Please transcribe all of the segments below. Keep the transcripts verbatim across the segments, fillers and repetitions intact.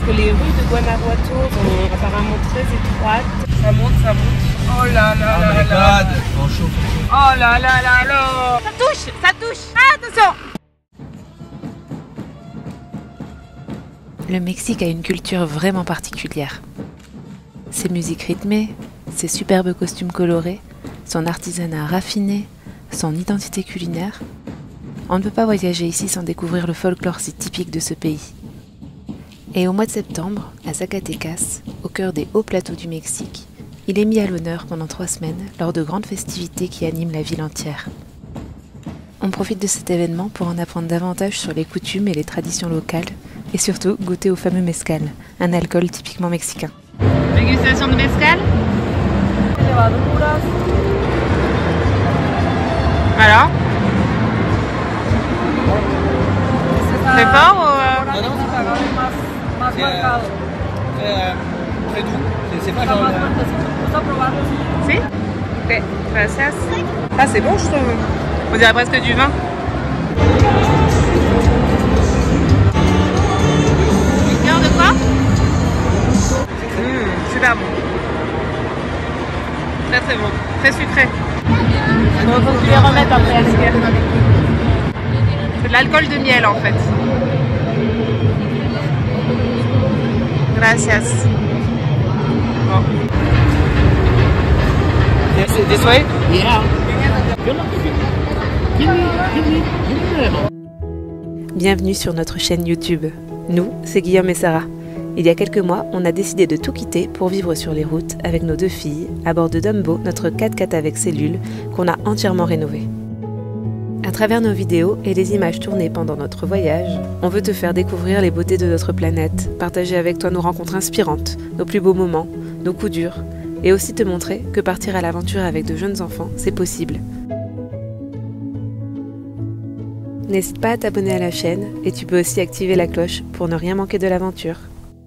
que les rues de Guanajuato sont apparemment très étroites. Ça monte, ça monte. Oh là là là là. Oh là là là là. Ça touche, ça touche. Ah, attention. Le Mexique a une culture vraiment particulière. Ses musiques rythmées, ses superbes costumes colorés, son artisanat raffiné, son identité culinaire. On ne peut pas voyager ici sans découvrir le folklore si typique de ce pays. Et au mois de septembre, à Zacatecas, au cœur des hauts plateaux du Mexique, il est mis à l'honneur pendant trois semaines lors de grandes festivités qui animent la ville entière. On profite de cet événement pour en apprendre davantage sur les coutumes et les traditions locales et surtout goûter au fameux mezcal, un alcool typiquement mexicain. Dégustation de mezcal. Alors, c'est fort ou euh... Non, non, c'est très, euh, très doux. C'est pas genre... Si. Ok, gracias. Ah, c'est bon, je trouve. On dirait presque du vin. Liqueur de quoi? Mmh, super bon. Très très bon. Très sucré. Il faut que tu les remettes après. C'est de l'alcool de miel en fait. Gracias. Bon. This way? Yeah. Bienvenue sur notre chaîne YouTube. Nous, c'est Guillaume et Sarah. Il y a quelques mois, on a décidé de tout quitter pour vivre sur les routes avec nos deux filles, à bord de Dumbo, notre quatre-quatre avec cellules, qu'on a entièrement rénové. À travers nos vidéos et les images tournées pendant notre voyage, on veut te faire découvrir les beautés de notre planète, partager avec toi nos rencontres inspirantes, nos plus beaux moments, nos coups durs, et aussi te montrer que partir à l'aventure avec de jeunes enfants, c'est possible. N'hésite pas à t'abonner à la chaîne et tu peux aussi activer la cloche pour ne rien manquer de l'aventure.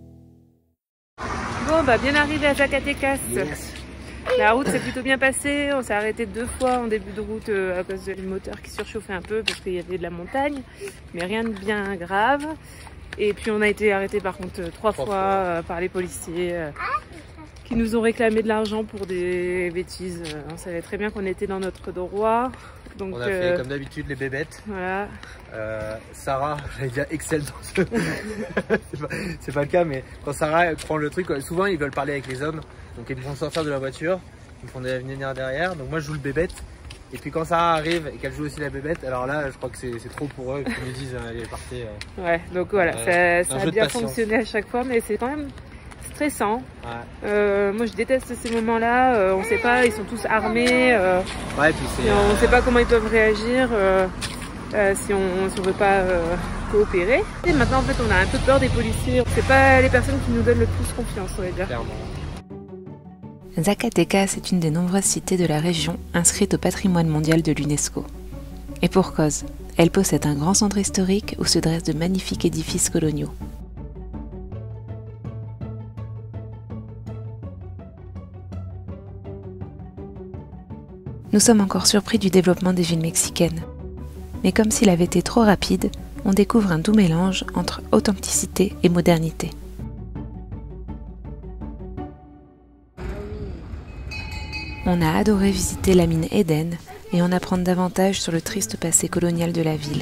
Bon, bah bien arrivé à Zacatecas. Yes. La route s'est plutôt bien passée. On s'est arrêté deux fois en début de route euh, à cause du moteur qui surchauffait un peu parce qu'il y avait de la montagne, mais rien de bien grave. Et puis on a été arrêté par contre trois, trois fois, fois. Euh, par les policiers euh, qui nous ont réclamé de l'argent pour des bêtises. On savait très bien qu'on était dans notre droit. Donc, on a fait euh, comme d'habitude les bébêtes. Voilà. Euh, Sarah, j'allais dire excelle dans ce... c'est pas, c'est pas le cas, mais quand Sarah prend le truc, souvent ils veulent parler avec les hommes. Donc ils me font sortir de la voiture, ils me font venir derrière. Donc moi je joue le bébête. Et puis quand Sarah arrive et qu'elle joue aussi la bébête, alors là je crois que c'est trop pour eux. Ils me disent allez partez. Euh, ouais, donc voilà, euh, ça, ça a bien fonctionné à chaque fois, mais c'est quand même stressant. Ouais. Euh, moi je déteste ces moments-là, euh, on sait pas, ils sont tous armés, euh, ouais, puis et on ne sait pas comment ils peuvent réagir euh, euh, si on ne veut pas euh, coopérer. Et maintenant en fait on a un peu peur des policiers, c'est pas les personnes qui nous donnent le plus confiance, on va dire. Clairement. Zacatecas est une des nombreuses cités de la région inscrite au patrimoine mondial de l'UNESCO. Et pour cause, elle possède un grand centre historique où se dressent de magnifiques édifices coloniaux. Nous sommes encore surpris du développement des villes mexicaines. Mais comme s'il avait été trop rapide, on découvre un doux mélange entre authenticité et modernité. On a adoré visiter la mine Eden et en apprendre davantage sur le triste passé colonial de la ville.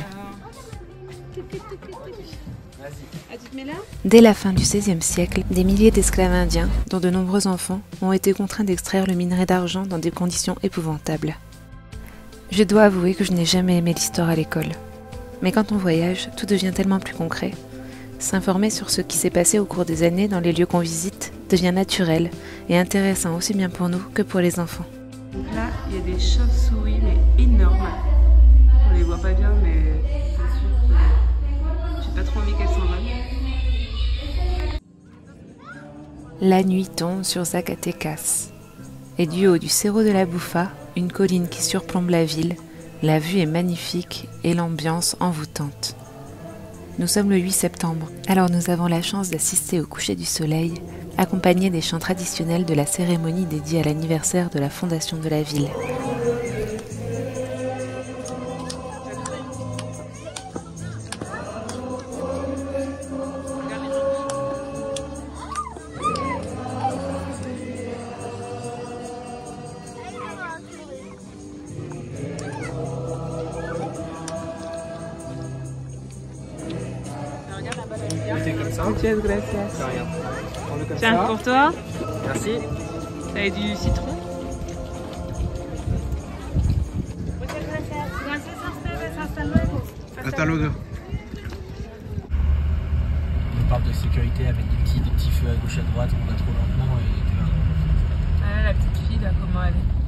Dès la fin du seizième siècle, des milliers d'esclaves indiens, dont de nombreux enfants, ont été contraints d'extraire le minerai d'argent dans des conditions épouvantables. Je dois avouer que je n'ai jamais aimé l'histoire à l'école. Mais quand on voyage, tout devient tellement plus concret. S'informer sur ce qui s'est passé au cours des années dans les lieux qu'on visite devient naturel et intéressant aussi bien pour nous que pour les enfants. Donc là, il y a des chauves-souris, mais énormes. On les voit pas bien, mais c'est sûr que j'ai pas trop envie qu'elles s'en aillent. La nuit tombe sur Zacatecas. Et du haut du Cerro de la Bufa, une colline qui surplombe la ville, la vue est magnifique et l'ambiance envoûtante. Nous sommes le huit septembre, alors nous avons la chance d'assister au coucher du soleil, accompagné des chants traditionnels de la cérémonie dédiée à l'anniversaire de la fondation de la ville. goûter comme ça. Muchas gracias. C'est rien. Prends-le comme Tiens, ça. pour toi, Merci. ça a du citron. Catalogue. On parle de sécurité avec des petits, des petits feux à gauche à droite, on va trop lentement et tu vois. Ah, la petite fille là, comment elle est.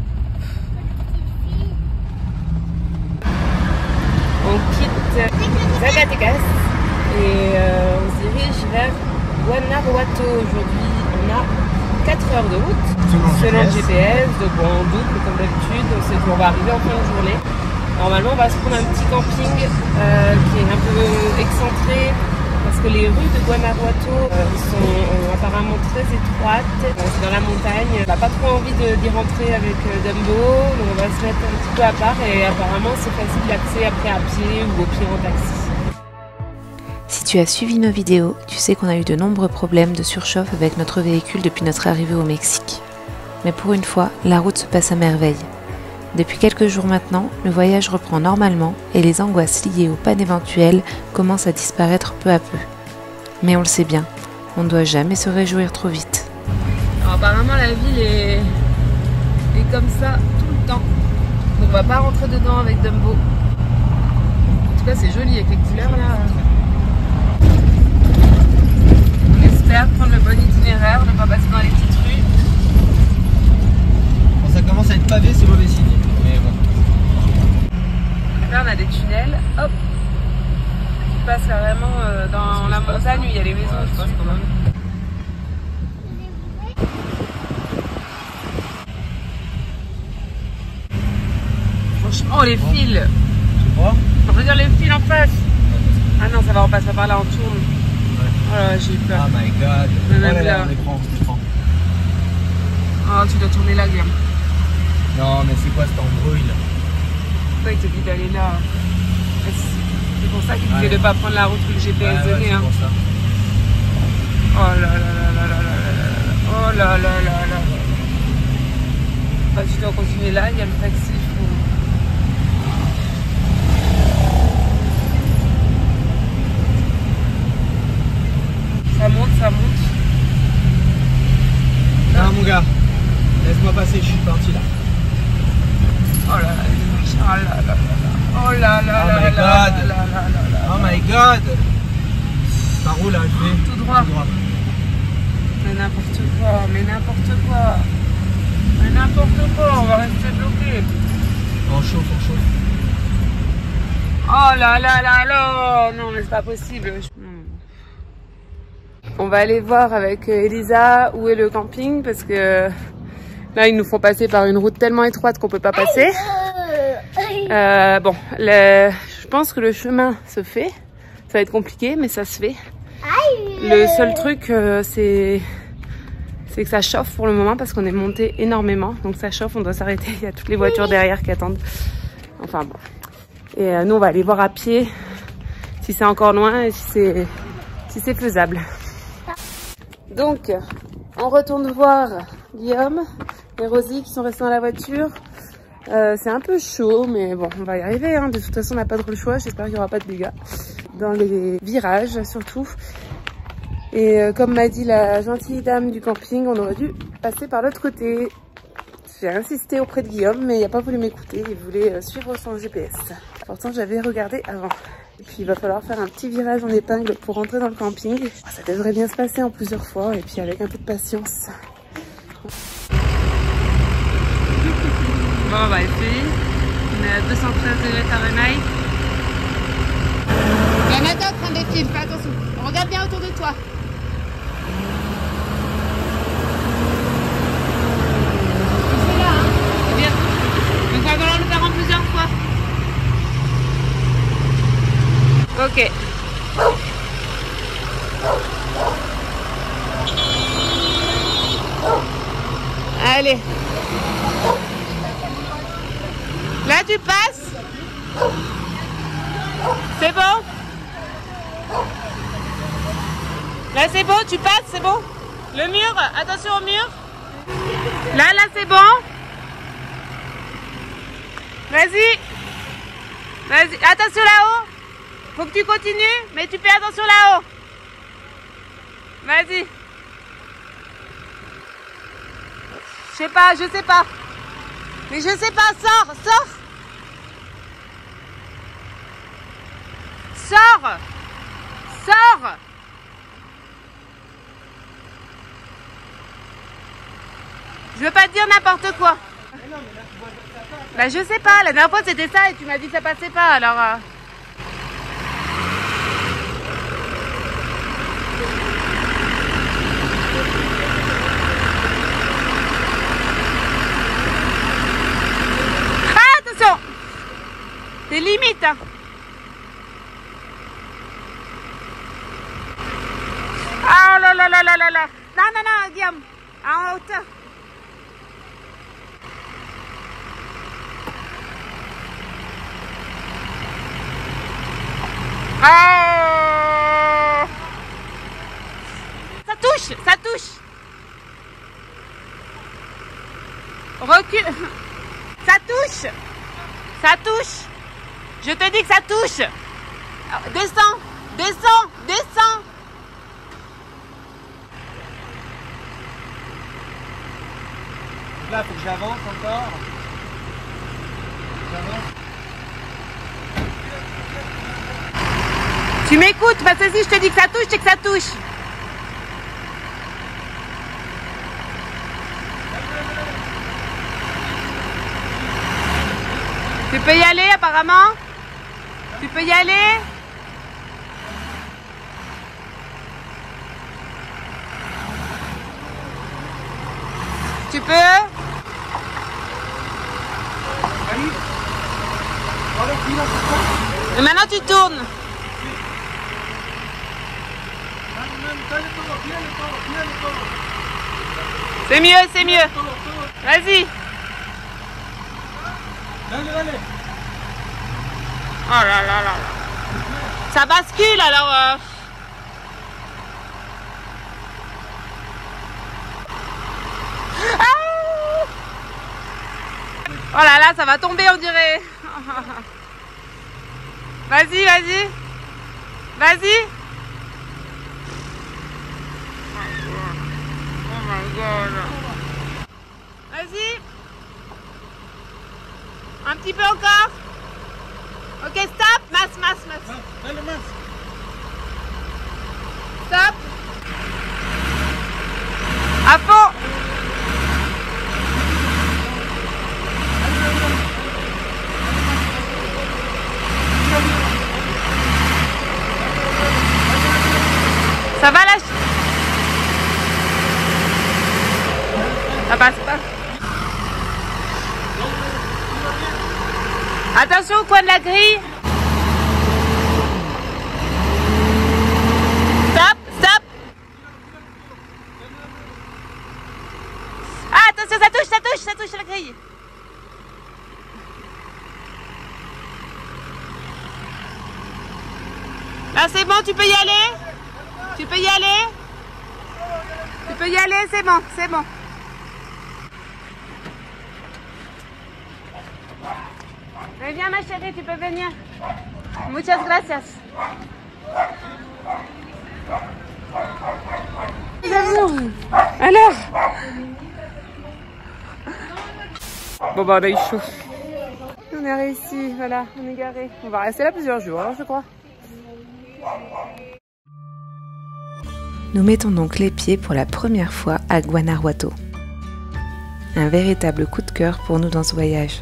On quitte Zacatecas et euh, on se dirige vers Guanajuato. Aujourd'hui, on a quatre heures de route selon le G P S, donc bon, on double comme d'habitude, on sait qu'on va arriver en fin de journée. Normalement, on va se prendre un petit camping euh, qui est un peu excentré parce que les rues de Guanajuato euh, sont euh, apparemment très étroites. Euh, c'est dans la montagne. On n'a pas trop envie d'y rentrer avec euh, Dumbo, donc on va se mettre un petit peu à part et apparemment c'est facile d'accès après à pied ou au pire en taxi. Si tu as suivi nos vidéos, tu sais qu'on a eu de nombreux problèmes de surchauffe avec notre véhicule depuis notre arrivée au Mexique. Mais pour une fois, la route se passe à merveille. Depuis quelques jours maintenant, le voyage reprend normalement et les angoisses liées aux pannes éventuelles commencent à disparaître peu à peu. Mais on le sait bien, on ne doit jamais se réjouir trop vite. Alors apparemment la ville est, est comme ça tout le temps. Donc on va pas rentrer dedans avec Dumbo. En tout cas c'est joli avec les couleurs là. On espère prendre le bon itinéraire, ne pas passer dans les petites rues. Quand ça commence à être pavé, c'est mauvais signe. Mais bon. Là on a des tunnels, hop, qui passent carrément euh, dans la montagne où il y a les maisons, je pense quand même. Franchement, oh les fils! Tu crois? Regarde les fils en face! Ah non, ça va, on passe par là, on tourne. Ouais. Oh là, j'ai eu peur. Oh my god! Même oh là là, là. on les prend, on les prend. Oh, tu dois tourner là, Guillaume. Non, mais c'est quoi cette embrouille là? Pourquoi il te dit d'aller là? C'est pour ça qu'il disait ouais. de ne pas prendre la route que le G P S ouais, donnait. ouais, Hein. pour ça. Oh là là là là là là là là là. Oh là là là là là. Bah, tu dois continuer là, il y a le taxi. Ça monte, ça monte. Non mon gars, laisse-moi passer, je suis parti là. Oh là là, oh là là là là. Oh là là Oh là my là god. là là là là. Oh my god. Ça roule là, je vais. Tout droit. Tout droit. Mais n'importe quoi, mais n'importe quoi. Mais n'importe quoi, on va rester bloqué. On chauffe, on chauffe. Oh là là là là. Non mais c'est pas possible. On va aller voir avec Elisa où est le camping parce que là ils nous font passer par une route tellement étroite qu'on peut pas passer. Euh, bon, le, je pense que le chemin se fait. Ça va être compliqué mais ça se fait. Le seul truc euh, c'est c'est que ça chauffe pour le moment parce qu'on est monté énormément. Donc ça chauffe, on doit s'arrêter. Il y a toutes les voitures derrière qui attendent. Enfin bon. Et euh, nous on va aller voir à pied si c'est encore loin et si c'est si c'est faisable. Donc, on retourne voir Guillaume et Rosie qui sont restés dans la voiture. Euh, c'est un peu chaud, mais bon, on va y arriver. Hein. De toute façon, on n'a pas trop le choix. J'espère qu'il n'y aura pas de dégâts. Dans les virages, surtout. Et euh, comme m'a dit la gentille dame du camping, on aurait dû passer par l'autre côté. J'ai insisté auprès de Guillaume, mais il n'a pas voulu m'écouter. Il voulait euh, suivre son G P S. Pourtant, j'avais regardé avant. Et puis, il va falloir faire un petit virage en épingle pour rentrer dans le camping. Ça devrait bien se passer en plusieurs fois, et puis avec un peu de patience. Bon, on va essayer. On est à deux cent treize degrés Fahrenheit. Il y en a d'autres, hein, des fils, fais attention. Regarde bien autour de toi. C'est là, hein. C'est bien. Donc, on va falloir le faire en plusieurs fois. Ok. Allez. Là, tu passes. C'est bon? Là, c'est bon, tu passes, c'est bon? Le mur, attention au mur. Là, là, c'est bon? Vas-y. Vas-y, attention là-haut. Faut que tu continues, mais tu fais attention là-haut. Vas-y. Je sais pas, je sais pas. Mais je sais pas, sors, sors. Sors. Sors. Je veux pas te dire n'importe quoi. Bah je sais pas, la dernière fois c'était ça et tu m'as dit que ça passait pas, alors... Euh... Ah, attention. T'es limite, hein. Ah là là là là là là. Non, non, non, Guillaume, en hauteur. Ah, ça touche, ça touche. Recule. Ça touche. Ça touche. Je te dis que ça touche. Descends, descends, descends. Là, faut que j'avance encore. J'avance. Tu m'écoutes, parce que si je te dis que ça touche, c'est que ça touche. Tu peux y aller apparemment? Tu peux y aller? Tu peux? Et maintenant tu tournes. C'est mieux, c'est mieux. Vas-y. Oh là là là là. Ça bascule alors. Euh... Ah, oh là là, ça va tomber on dirait. Vas-y, vas-y. Vas-y. Oh my god. Vas-y. Un petit peu encore. Ok, stop. Masse, masse, masse. Allez, masse. Stop. À fond. Ça va lâcher. Ça passe pas. Attention au coin de la grille. Stop, stop. Ah, attention, ça touche, ça touche, ça touche la grille. Là, c'est bon, tu peux y aller. Tu peux y aller. Tu peux y aller, c'est bon, c'est bon. Mais viens ma chérie, tu peux venir. Muchas gracias. Alors bon bah on a eu chaud. On est réussi, voilà, on est garé. On va rester là plusieurs jours, alors je crois. Nous mettons donc les pieds pour la première fois à Guanajuato. Un véritable coup de cœur pour nous dans ce voyage.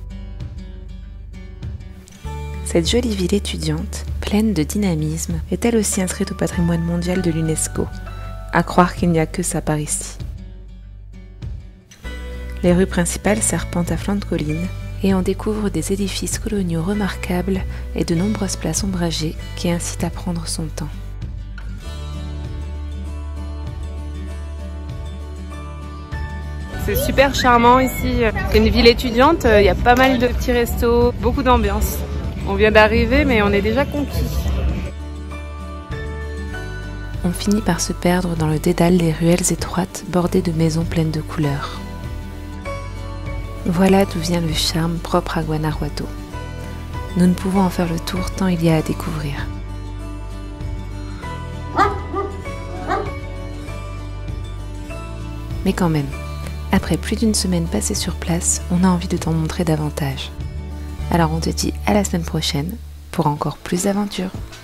Cette jolie ville étudiante, pleine de dynamisme, est elle aussi inscrite au patrimoine mondial de l'UNESCO. À croire qu'il n'y a que ça par ici. Les rues principales serpentent à flanc de colline et on découvre des édifices coloniaux remarquables et de nombreuses places ombragées qui incitent à prendre son temps. C'est super charmant ici. C'est une ville étudiante, il y a pas mal de petits restos, beaucoup d'ambiance. On vient d'arriver mais on est déjà conquis. On finit par se perdre dans le dédale des ruelles étroites bordées de maisons pleines de couleurs. Voilà d'où vient le charme propre à Guanajuato. Nous ne pouvons en faire le tour tant il y a à découvrir. Mais quand même, après plus d'une semaine passée sur place, on a envie de t'en montrer davantage. Alors on te dit à la semaine prochaine pour encore plus d'aventures.